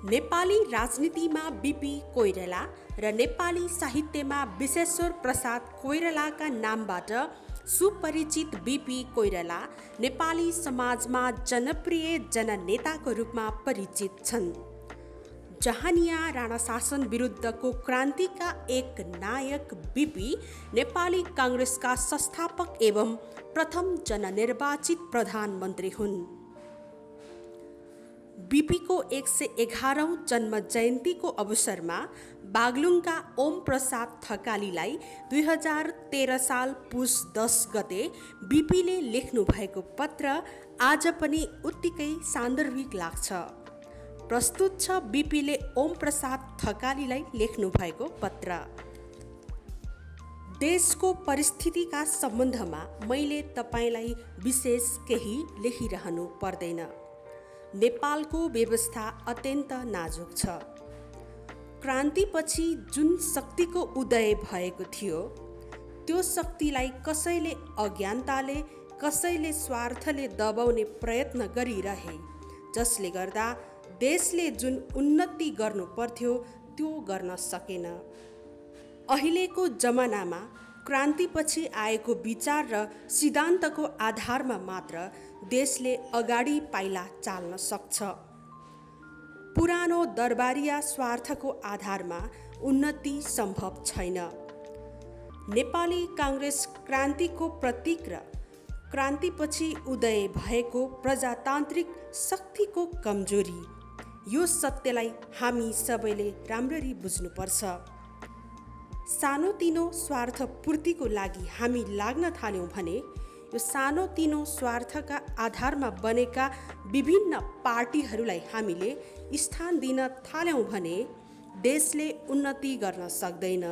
नेपाली राजनीतिमा बीपी कोइराला र नेपाली साहित्यमा विश्वेश्वर प्रसाद कोइरालाका नामबाट सुपरिचित बीपी कोइराला नेपाली समाजमा जनप्रिय जननेताको रूपमा परिचित छन्। जहानिया राणा शासन विरुद्धको क्रान्तिका एक नायक बीपी नेपाली काङ्ग्रेसका संस्थापक एवं प्रथम जननिर्वाचित प्रधानमन्त्री हुन्। बीपीको 111औं जन्म जयन्तीको अवसरमा बागलुङका ओम प्रसाद थकालीलाई 2013 साल पुस 10 गते बीपीले लेख्नु भएको पत्र आज पनि उत्तिकै सान्दर्भिक लाग्छ। प्रस्तुत छ बीपीले ओम प्रसाद थकालीलाई लेख्नु भएको पत्र। देशको परिस्थितिका सम्बन्धमा मैले तपाईलाई विशेष केही लेखिरहनु पर्दैन। नेपालको व्यवस्था अत्यन्त नाजुक छ। क्रान्तिपछि जुन शक्तिको उदय भएको थियो त्यो शक्तिलाई कसैले अज्ञानताले कसैले स्वार्थले दबाउने प्रयत्न गरिरहे, जसले गर्दा देशले जुन उन्नति गर्नु पर्थ्यो त्यो गर्न सकेन। अहिलेको जमानामा क्रान्तिपछि आएको विचार र सिद्धान्तको आधारमा मात्र देशले अगाडि पाइला चाल्न सक्छ। पुरानो दरबारिया स्वार्थको आधारमा उन्नति सम्भव छैन। नेपाली काङ्ग्रेस क्रान्तिको प्रतीक र क्रान्तिपछि उदय भएको प्रजातान्त्रिक शक्तिको कमजोरी, यो सत्यलाई हामी सबैले राम्ररी बुझ्नुपर्छ। सानोतिनो स्वार्थ पूर्तिको लागि हामी लाग्न थाल्यौँ भने यो सानोतिनो स्वार्थका आधारमा बनेका विभिन्न पार्टीहरूलाई हामीले स्थान दिन थाल्यौँ भने देशले उन्नति गर्न सक्दैन।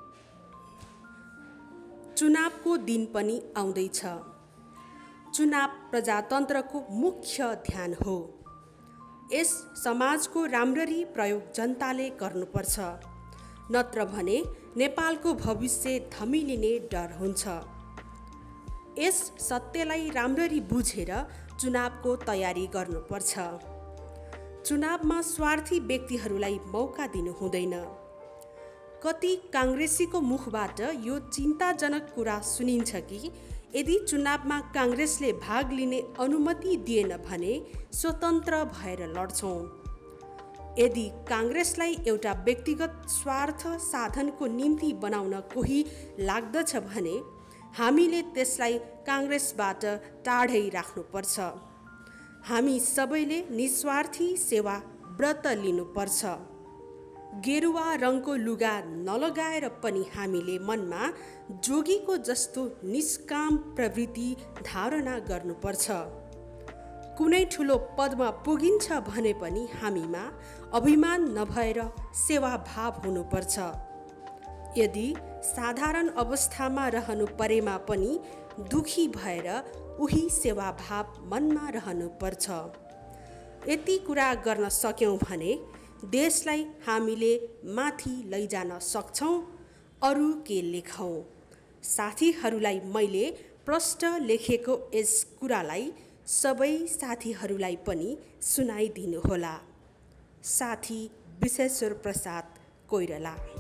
चुनावको दिन पनि आउँदैछ। चुनाव प्रजातन्त्रको मुख्य ध्यान हो। यस समाजको राम्ररी प्रयोग जनताले गर्नुपर्छ, नत्र भने नेपालको भविष्य धमिलिने डर हुन्छ। यस सत्यलाई राम्ररी बुझेर चुनावको तयारी गर्नुपर्छ। चुनावमा स्वार्थी व्यक्तिहरूलाई मौका दिनु हुँदैन। कति काङ्ग्रेसीको मुखबाट यो चिन्ताजनक कुरा सुनिन्छ कि यदि चुनावमा काङ्ग्रेसले भाग लिने अनुमति दिएन भने स्वतन्त्र भएर लड्छौँ। यदि काङ्ग्रेसलाई एउटा व्यक्तिगत स्वार्थ साधनको निम्ति बनाउन कोही लाग्दछ भने हामीले त्यसलाई काङ्ग्रेसबाट टाढै राख्नुपर्छ। हामी सबैले निस्वार्थी सेवा व्रत लिनुपर्छ। गेरुवा रङको लुगा नलगाएर पनि हामीले मनमा जोगीको जस्तो निष्काम प्रवृत्ति धारणा गर्नुपर्छ। कुनै ठुलो पदमा पुगिन्छ भने पनि हामीमा अभिमान नभएर सेवाभाव हुनुपर्छ। यदि साधारण अवस्थामा रहनु परेमा पनि दुखी भएर उही सेवाभाव मनमा रहनुपर्छ। यति कुरा गर्न सक्यौँ भने देशलाई हामीले माथि लैजान सक्छौँ। अरू के लेखौँ? साथीहरूलाई मैले प्रष्ट लेखेको यस कुरालाई सबै साथीहरूलाई पनि सुनाइदिनुहोला। साथी विश्वेश्वर प्रसाद कोइराला।